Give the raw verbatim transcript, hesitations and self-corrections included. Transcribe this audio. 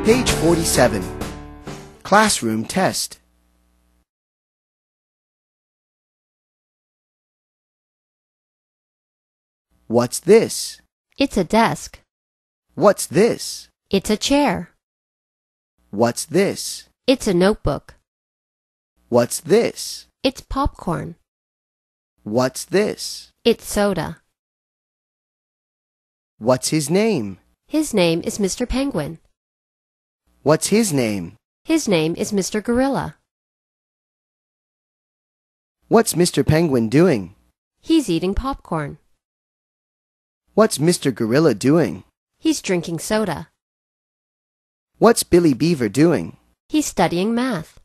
Page forty-seven. Classroom test. What's this? It's a desk. What's this? It's a chair. What's this? It's a notebook. What's this? It's popcorn. What's this? It's soda. What's his name? His name is Mister Penguin. What's his name? His name is Mister Gorilla. What's Mister Penguin doing? He's eating popcorn. What's Mister Gorilla doing? He's drinking soda. What's Billy Beaver doing? He's studying math.